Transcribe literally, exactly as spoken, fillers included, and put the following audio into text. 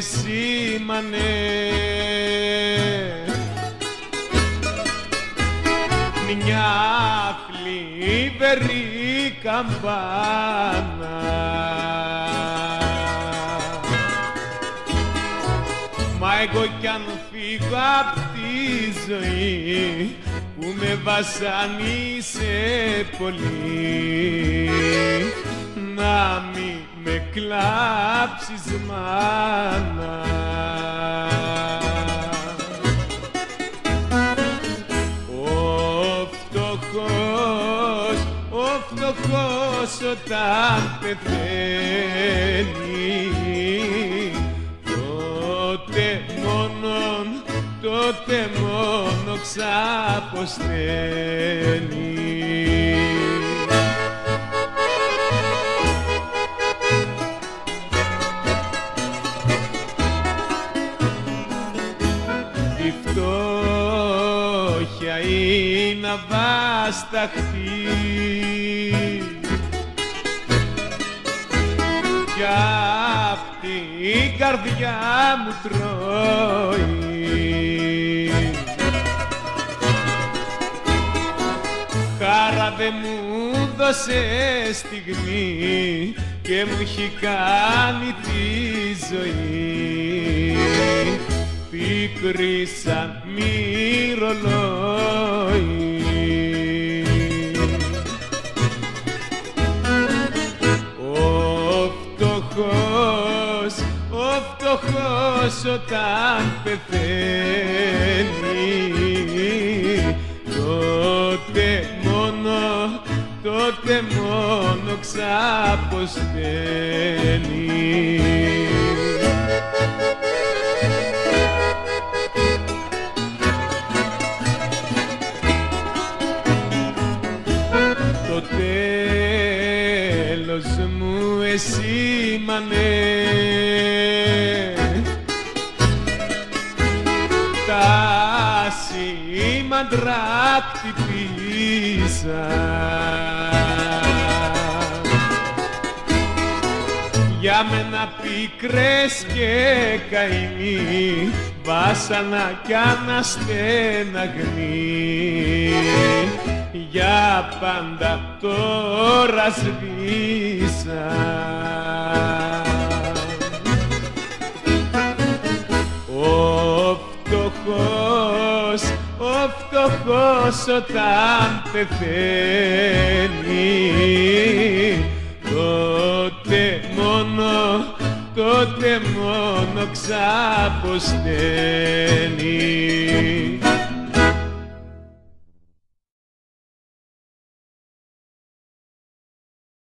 εσήμανε μια θλιβερή καμπάνα. Μα εγώ κι αν φύγω απ' τη ζωή που με βασανίσε πολύ, να μη με κλάψεις μάνα. Ο φτωχός, ο φτωχός όταν πεθαίνει, τότε μόνον, τότε μόνο ξαποσταίνει. Η φτώχεια είναι αβάσταχτη κι απ' την καρδιά μου τρώει. Χάρα δε μου δώσε στιγμή και μου έχει κάνει τη ζωή πίκρη σαν μυρολόι. Ο φτωχός, ο φτωχός όταν πεθαίνει, τότε μόνο, τότε μόνο ξαποσταίνει. Το τέλος μου εσήμανε τα σήμαντρα χτυπήσα για μένα πίκρες και καημοί, βάσανα κι αναστεναγμοί, για πάντα τώρα σβήσα. Ο φτωχός, ο φτωχός όταν πεθαίνει, τότε μόνο, τότε μόνο ξαποσταίνει.